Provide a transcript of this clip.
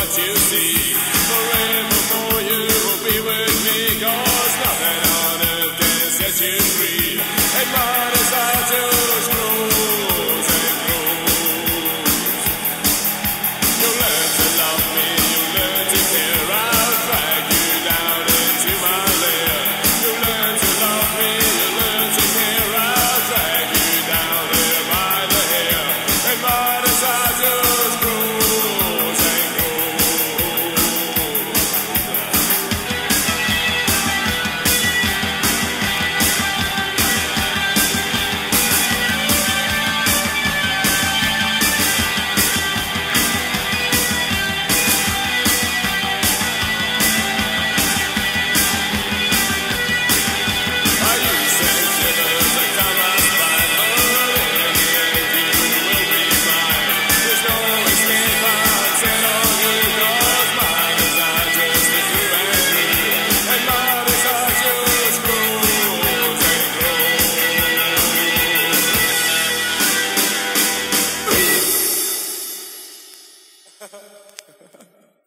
what you see. Forevermore you will be with me, 'cause nothing on earth can set you free. And my desire just grows and grows. You'll learn to love me, you'll learn to care. I'll drag you down into my lair. You'll learn to love me, you'll learn to care. I'll drag you down there by the hair. And my desire just grows and grows. I use sand shivers and time runs by, but in the end you will be mine. There's no escape, I'm set on you, 'cause my desire just is through and through. And my desire just grows and grows.